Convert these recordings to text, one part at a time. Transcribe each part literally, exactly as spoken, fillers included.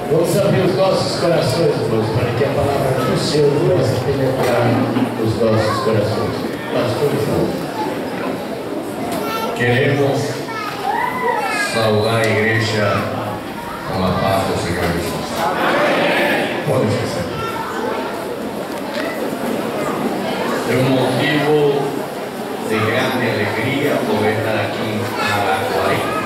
Vamos abrir os nossos corações, irmãos, para que a palavra do Senhor possa penetrar os nossos corações. Pastor João. Queremos saudar a igreja com a paz do Senhor Jesus. Pode ser. É um motivo de grande alegria poder estar aqui em Araguari.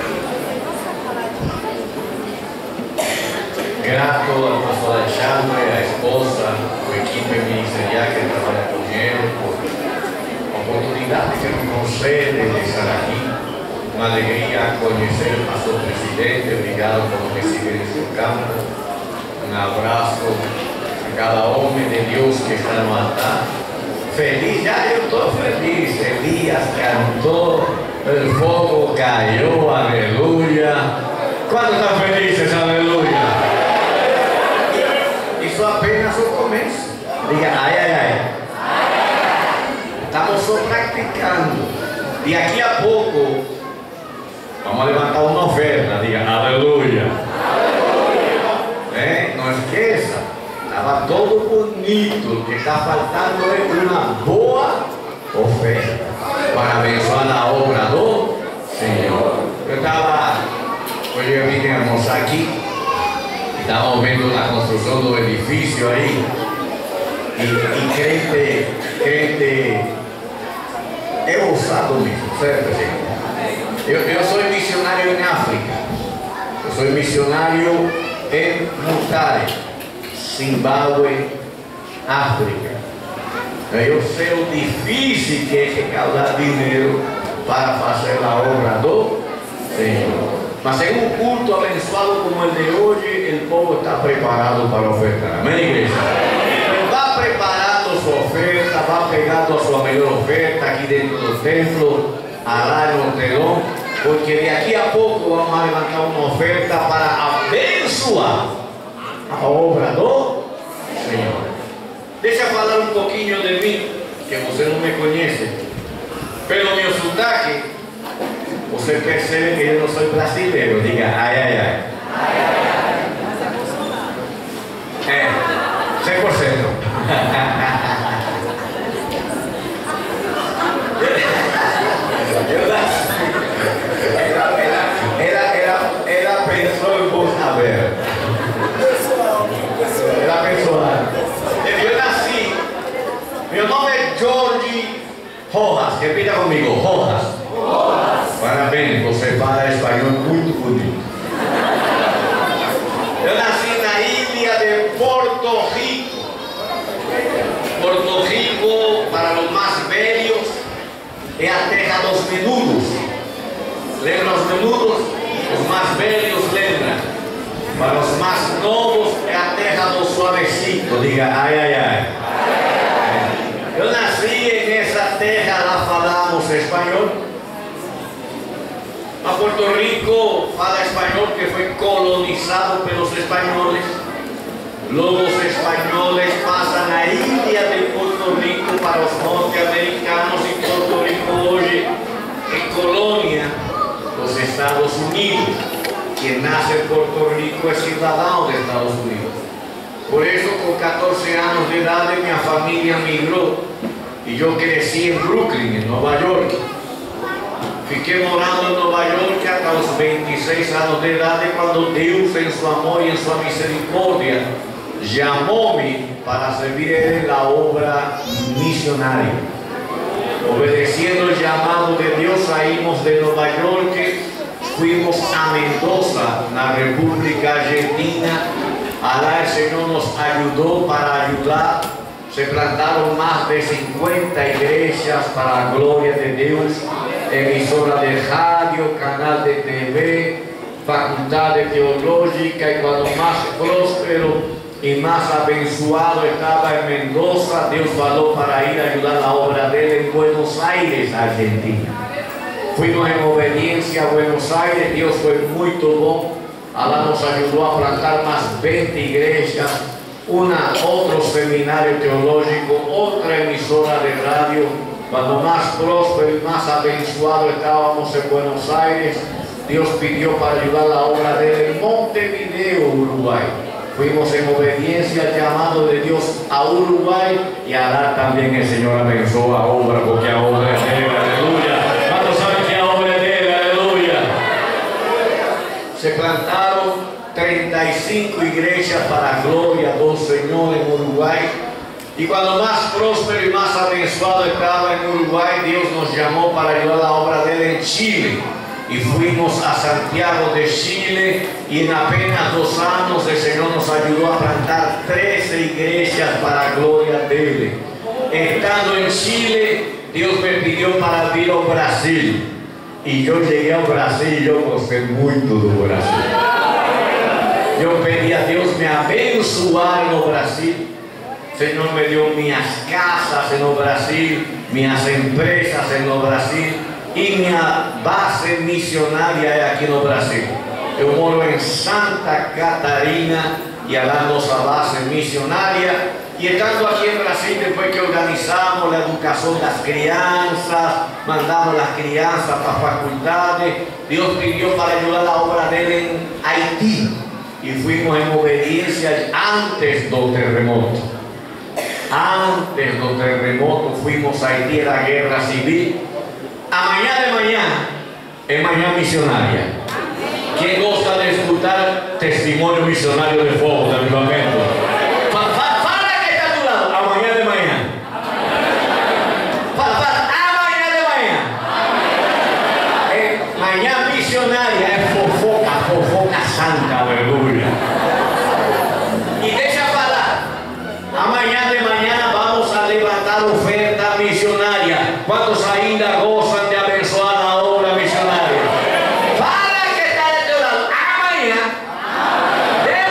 Grato ao pastor Alexandre, a esposa, a equipe ministerial que trabalha com ele, por a oportunidade que nos concede de estar aqui. Uma alegria conhecer o pastor presidente, obrigado por nos receber em sua câmara. Um abraço a cada homem de Deus que está no altar. Feliz, já eu estou feliz. Elias cantou, o fogo caiu, aleluia. Quantos estão felizes, aleluia? Isso apenas o começo. Diga, ai, ai, ai. Estamos só praticando. E daqui a pouco, vamos levantar uma oferta. Diga, aleluia. É, não esqueça. Estava todo bonito. O que está faltando é uma boa oferta para abençoar a obra do Senhor. Eu estava, hoje eu vim almoçar aqui. Estamos vendo a construção do edifício aí. E, e crente, crente é ousado mesmo, certo, gente? Eu, eu sou missionário em África. Eu sou missionário em Mutare, Zimbábue, África. Eu sei o difícil que é recaudar dinheiro para fazer a obra do Senhor. Mas em um culto abençoado como o de hoje, o povo está preparado para ofertar. Amém, igreja? Vá preparando sua oferta, vá pegando a sua melhor oferta aqui dentro do templo, lá no telão, porque daqui a pouco vamos levantar uma oferta para abençoar a obra do Senhor. Deixa eu falar um pouquinho de mim, que você não me conhece. Pelo meu sotaque, você percebe que eu não sou brasileiro. Diga, ai, ai, ai. É, cem por cento. Ela, ela, ela, ela pensou em vos saber. Ela pensou. Eu nasci. Meu nome é Jorge Rojas. Repita comigo, Rojas. Parabéns, você fala espanhol muito bonito. Eu nasci na ilha de Porto Rico. Porto Rico, para os mais velhos, é a terra dos menudos. Lembra os menudos? Os mais velhos lembram. Para os mais novos, é a terra do suavecito. Diga, ai, ai, ai. Eu nasci nessa terra, lá falamos espanhol. A Porto Rico fala espanhol porque foi colonizado pelos espanhóis. Logo os espanhóis passam na ilha de Porto Rico para os norte-americanos e Porto Rico hoje é colônia dos Estados Unidos. Quem nasce em Porto Rico é cidadão dos Estados Unidos. Por isso, com catorze anos de idade, minha família migrou e eu cresci em Brooklyn, em Nova York. Fiquei morando em Nova York até os vinte e seis anos de idade, quando Deus, em seu amor e em sua misericórdia, chamou-me para servir Ele na obra missionária. Obedeciendo o chamado de Deus, saímos de Nova York, fuimos a Mendoza, na República Argentina. Lá o Senhor nos ajudou para ajudar. Se plantaram mais de cincuenta igrejas para a glória de Deus. Emissora de rádio, canal de T V, faculdade teológica, e quando mais próspero e mais abençoado estava em Mendoza, Deus falou para ir ajudar a obra dele em Buenos Aires, Argentina. Fuimos em obediência a Buenos Aires, Deus foi muito bom, lá nos ajudou a plantar mais vinte igrejas, uma, outro seminário teológico, outra emissora de rádio. Quando mais próspero e mais abençoado estávamos em Buenos Aires, Deus pediu para ajudar a obra dele em Montevideo, Uruguai. Fuimos en obediencia al llamado de Dios a Uruguay, y ahora también el Señor abençoó a obra, porque a obra es de Él, aleluya. ¿Cuántos saben que a obra es de Él, aleluya? Se plantaron treinta y cinco iglesias para gloria del Señor en Uruguay. Y cuando más próspero y más abençoado estaba en Uruguay, Dios nos llamó para ayudar a la obra de Él en Chile. Y fuimos a Santiago de Chile, y en apenas dos años el Señor nos ayudó a plantar trece iglesias para gloria de Él. Estando en Chile, Dios me pidió para ir a Brasil. Y yo llegué a Brasil y yo gosté mucho de Brasil. Yo pedí a Dios me abençoar en Brasil. Señor me dio minhas casas en Brasil, minhas empresas en Brasil, y mi base misionaria es aquí en Brasil. Yo moro en Santa Catarina y allá nuestra base misionaria. Y estando aquí en Brasil, después que organizamos la educación de las crianzas, mandamos las crianzas para facultades, Dios pidió para ayudar a la obra de Él en Haití. Y fuimos en obediencia antes del terremoto. Antes del terremoto fuimos a Haití, en la guerra civil. A mañana de mañana, es mañana misionaria. ¿Quién gusta de escuchar testimonio misionario de fuego de avivamiento? Para que está a tu lado, a mañana de mañana. Para, para, a mañana de mañana. Eh, mañana misionaria es fofoca, fofoca santa, aleluya. Y deja para, a mañana de mañana vamos a levantar oferta misionaria. ¿Cuántos ainda gozan de abençoar la obra misionaria? Para que está de tu lado, amanhã, de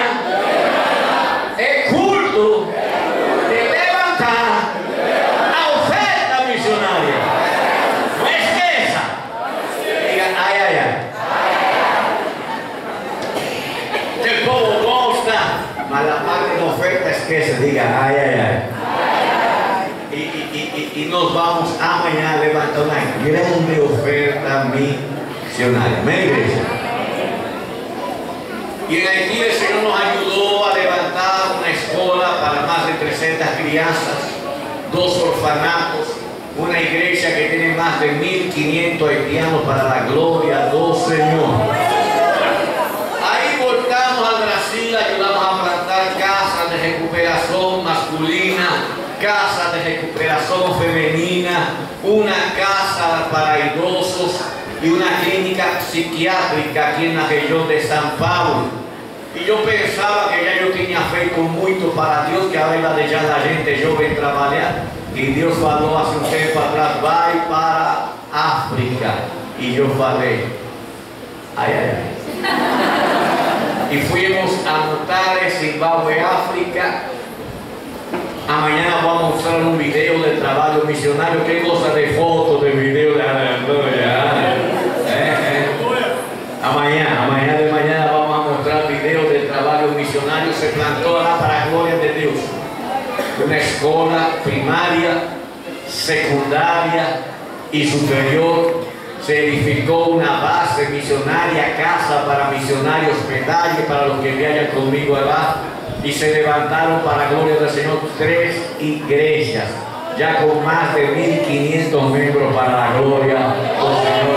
manhã, é culto de levantar a oferta misionaria. No esqueça. Diga, ai, ai, ai. El povo gosta, mas la parte de oferta esquece. Diga, ai, ai, ai. Y, y, y, y nos vamos amanhã a levantar una grande oferta misionaria. Amén, iglesia. Y en Haití el Señor nos ayudó a levantar una escuela para más de trescientas crianzas, dos orfanatos, una iglesia que tiene más de mil quinientos haitianos para la gloria del Señor. Ahí voltamos al Brasil, ayudamos a plantar casas de recuperación masculina, casa de recuperación femenina, una casa para idosos y una clínica psiquiátrica aquí en la región de San Paulo. Y yo pensaba que ya yo tenía feito mucho para Dios, que ahora iba a dejar la gente joven trabajar. Y Dios falou hace un tiempo atrás, vai para África. Y yo falei, ay, ay, ay. Y fuimos a Mutare, Zimbabue, África. Mañana vamos a mostrar un video del trabajo misionario. ¿Qué cosa de fotos, de video de aleluya? Eh, eh. A mañana, a mañana de mañana vamos a mostrar videos del trabajo misionario. Se plantó ahora para la gloria de Dios. Una escuela primaria, secundaria y superior. Se edificó una base misionaria, casa para misionarios, hospedaje para los que viajan conmigo allá. Y se levantaron para la gloria del Señor tres iglesias, ya con más de mil quinientos miembros para la gloria del Señor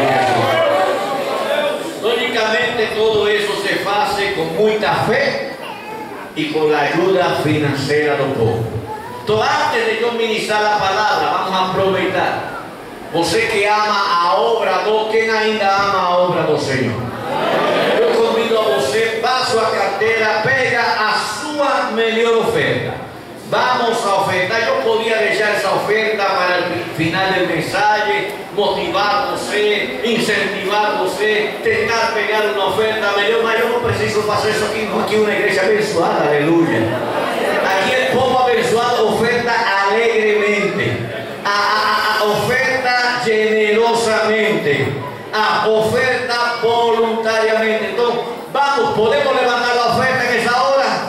Jesús. Lógicamente todo eso se hace con mucha fe y con la ayuda financiera del pueblo. Entonces, antes de yo ministrar la palabra, vamos a aprovechar. Você que ama a obra do, quem ainda ama a obra do Senhor? Eu convido a você, vá à sua carteira, pega a sua melhor oferta. Vamos a ofertar. Eu podia deixar essa oferta para o final do mensagem, motivar você, incentivar você, tentar pegar uma oferta melhor, mas eu não preciso fazer isso aqui, não. Aqui é uma igreja abençoada, aleluia. Aqui o povo abençoado oferta alegremente, a, a, a oferta generosamente, a oferta voluntariamente. Então, vamos, podemos levantar a oferta nessa hora?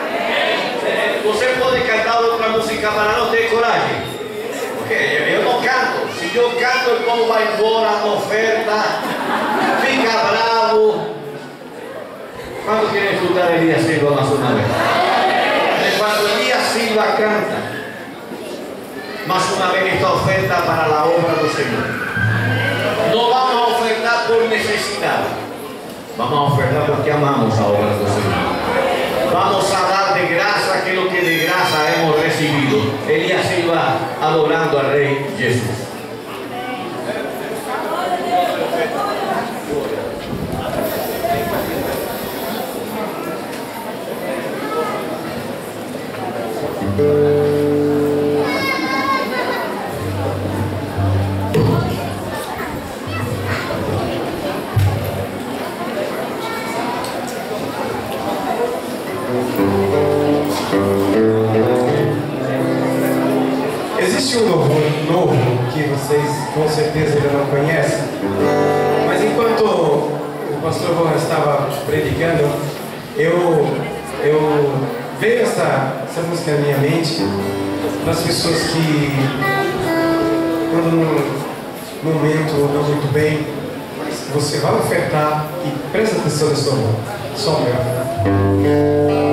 Você pode cantar outra música para não ter coragem? Porque eu não canto. Se eu canto, o povo vai embora na oferta, fica bravo. ¿Cuántos quieren escuchar a Elías Silva más una vez? Cuando Elías Silva canta, más una vez esta oferta para la obra del Señor. No vamos a ofertar por necesidad, vamos a ofertar porque amamos a obra del Señor. Vamos a dar de grasa que lo que de grasa hemos recibido. Elías Silva adorando al Rey Jesús. Existe um louvor novo que vocês com certeza ainda não conhecem, mas enquanto o pastor Juan estava predicando, eu, eu veio essa, essa música na minha mente das pessoas que, quando num momento não muito bem, você vai ofertar e presta atenção nesse louvor. Só o meu.